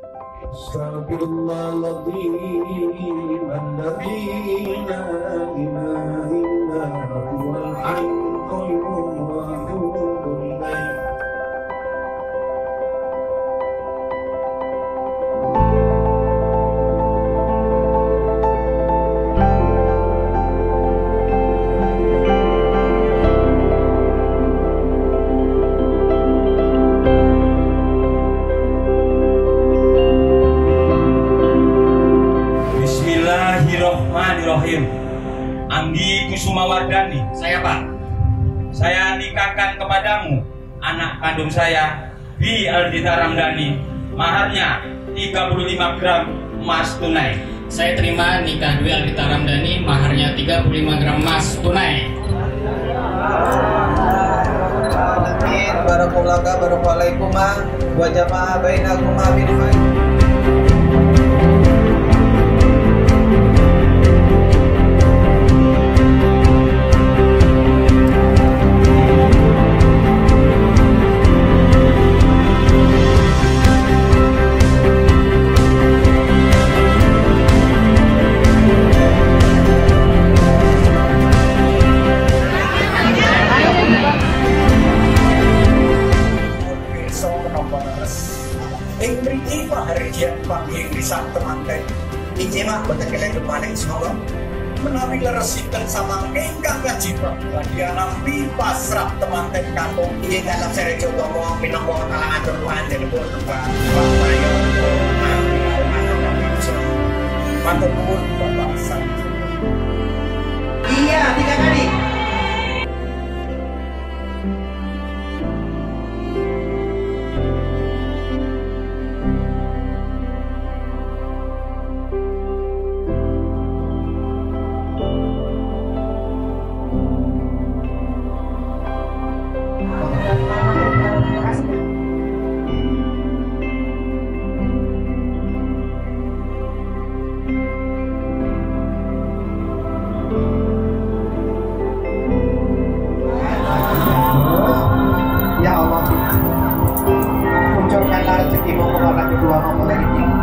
Astagfirullahaladzim alladzi la ilaha illa huwal hayyul qayyum wa atubu ilaih. Bismillahirrahmanirrahim. Anggi Kusumawardani, saya Pak. Saya nikahkan kepadamu anak kandung saya, Dwi Aldita Ramdhani. Maharnya 35 gram emas tunai. Saya terima nikah Dwi Aldita Ramdhani, maharnya 35 gram emas tunai. Amin. Barakallahu barakalaikuma wa jama'a bainakuma bil khair. Ing mriki pahargyan panggih risang temanten iki mah boten kelenduk maning semoga menawi leresipun samang ingkang kajibah badhe nampi pasrah temanten kampung iki dalam Serejo Tomo minangka kalangan panjenengan Pak Mayo matur nuwun Bapak Sang. Iya, 3 kali. Ya Allah, munculkanlah rezekimu kepada kedua mempelai ini.